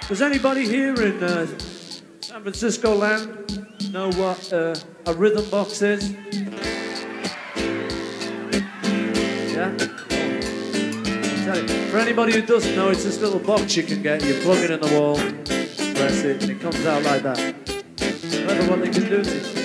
Does anybody here in San Francisco land know what a rhythm box is? Yeah? Tell you, for anybody who doesn't know, it's this little box you can get. You plug it in the wall, press it, and it comes out like that. I don't know what they can do to it.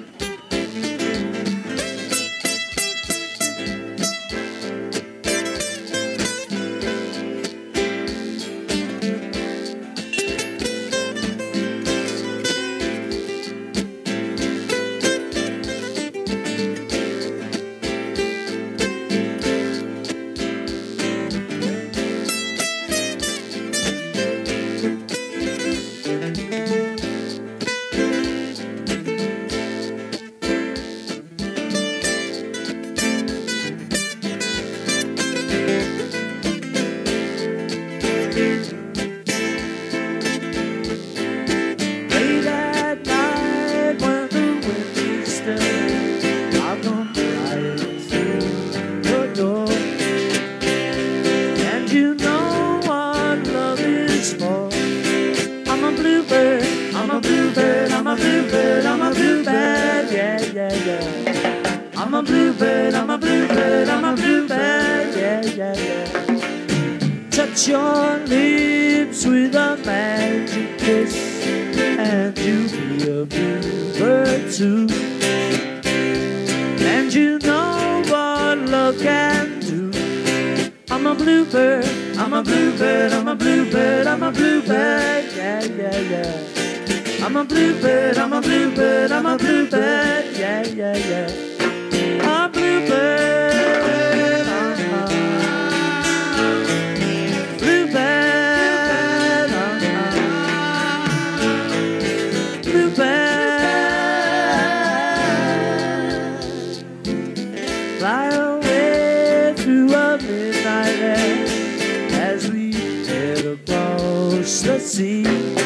I'm a bluebird, I'm a bluebird, I'm a bluebird, I'm a bluebird, yeah, yeah, yeah. I'm a bluebird, I'm a bluebird, I'm a bluebird, yeah, yeah, yeah. Touch your lips with a magic kiss, and you'll be a bluebird too. And you know what love can do. I'm a bluebird, I'm a bluebird, I'm a bluebird, I'm a bluebird, yeah, yeah, yeah. I'm a bluebird, I'm a bluebird, I'm a bluebird, yeah, yeah, yeah. I'm a bluebird, bluebird, bluebird. Fly away through a midnight air as we head across the sea,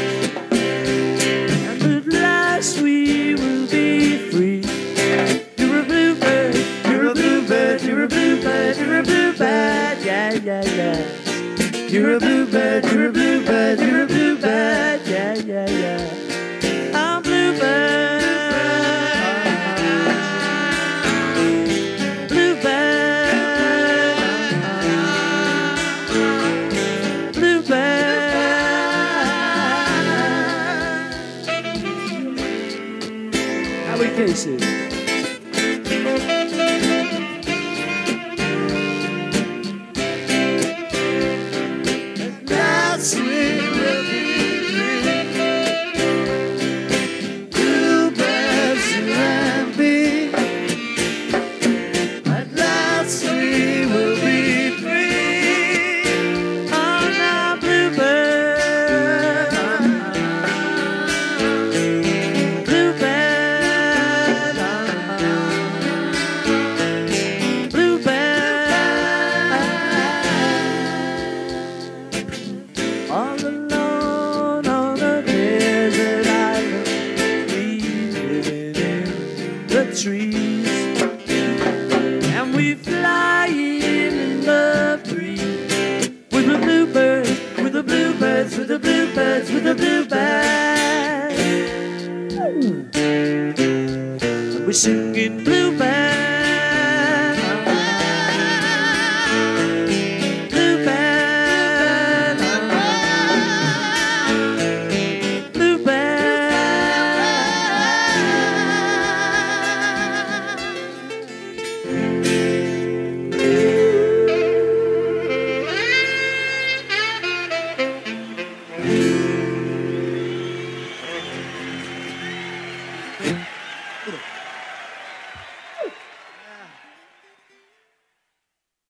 and at last we will be free. You're a bluebird, you're a bluebird, you're a bluebird, you're a bluebird, yeah, yeah, yeah. You're a bluebird, you're a bluebird, you're a bluebird, yeah, yeah, yeah. I'm bluebird. Cases.